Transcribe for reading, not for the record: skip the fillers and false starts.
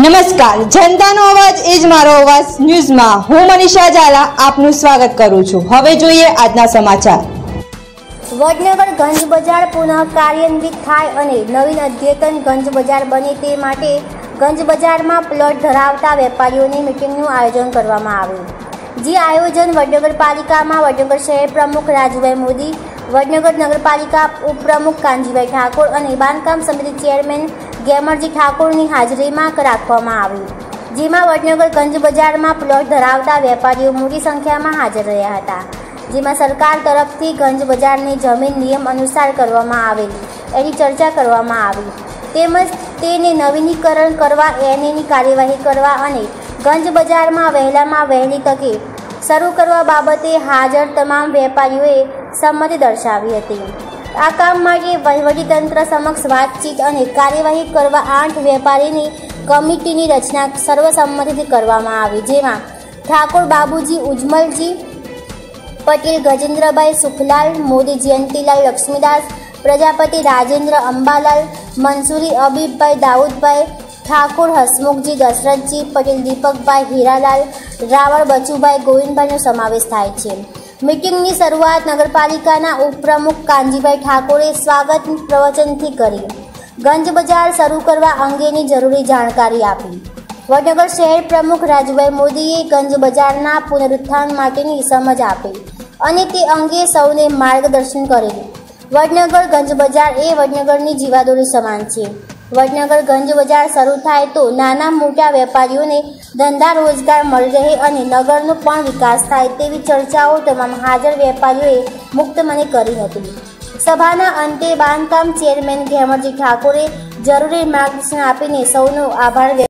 નમસ્કાર, જનતાનો અવાજ એ જ મારો અવાજ ન્યૂઝમાં હું મનીષા ઝાલા આપનું સ્વાગત કરું છું। હવે જોઈએ આજના સમાચાર। વડનગર ગંજ બજાર પુનઃ કાર્યાન્વિત થાય અને નવીન અદ્યતન ગંજ બજાર બને તે માટે ગંજ બજારમાં પ્લોટ ધરાવતા વેપારીઓની મીટિંગનું આયોજન કરવામાં આવ્યું। જે આયોજન વડનગર પાલિકામાં વડનગર શહેર પ્રમુખ રાજુભાઈ મોદી, વડનગર નગરપાલિકા ઉપપ્રમુખ કાનજીભાઈ ઠાકોર અને બાંધકામ સમિતિ ચેરમેન ગેમરજી ઠાકોરની હાજરીમાં રાખવામાં આવ્યું। જેમાં વડનગર ગંજ બજારમાં પ્લોટ ધરાવતા વેપારીઓ મોટી સંખ્યામાં હાજર રહ્યા હતા। જેમાં સરકાર તરફથી ગંજ બજારની જમીન નિયમ અનુસાર કરવામાં આવેલી એની ચર્ચા કરવામાં આવી, તેમજ તેને નવીનીકરણ કરવા એની કાર્યવાહી કરવા અને ગંજ બજારમાં વહેલામાં વહેલી તકે શરૂ કરવા બાબતે હાજર તમામ વેપારીઓએ સંમતિ દર્શાવી હતી। આ કામ માટે વહીવટીતંત્ર સમક્ષ વાતચીત અને કાર્યવાહી કરવા 8 વેપારીની કમિટીની રચના સર્વસંમતિથી કરવામાં આવી। જેમાં ઠાકોર બાબુજી ઉજમલજી, પટેલ ગજેન્દ્રભાઈ સુખલાલ, મોદી જયંતીલાલ લક્ષ્મીદાસ, પ્રજાપતિ રાજેન્દ્ર અંબાલાલ, મંસૂરી અબીબભાઈ દાઉદભાઈ, ઠાકોર હસમુખજી દશરથજી, પટેલ દીપકભાઈ હીરાલાલ, રાવળ બચુભાઈ ગોવિંદભાઈનો સમાવેશ થાય છે। મીટિંગની શરૂઆત નગરપાલિકાના ઉપપ્રમુખ કાનજીભાઈ ઠાકોરે સ્વાગત પ્રવચનથી કરી ગંજ બજાર શરૂ કરવા અંગેની જરૂરી જાણકારી આપી। વડનગર શહેર પ્રમુખ રાજુભાઈ મોદીએ ગંજ બજારના પુનરુત્થાન માટેની સમજ આપી અને તે અંગે સૌને માર્ગદર્શન કરેલું। વડનગર ગંજ બજાર એ વડનગરની જીવાદોરી સમાન છે। વડનગર ગંજ બજાર શરૂ થાય તો નાના મોટા વેપારીઓને ધંધા રોજગાર મળી રહે અને નગરનો પણ વિકાસ થાય તેવી ચર્ચાઓ તમામ હાજર વેપારીઓએ મુક્ત મને કરી હતી। સભાના અંતે બાંધકામ ચેરમેન ગેમરજી ઠાકોરે જરૂરી માર્ગદર્શન આપીને સૌનો આભાર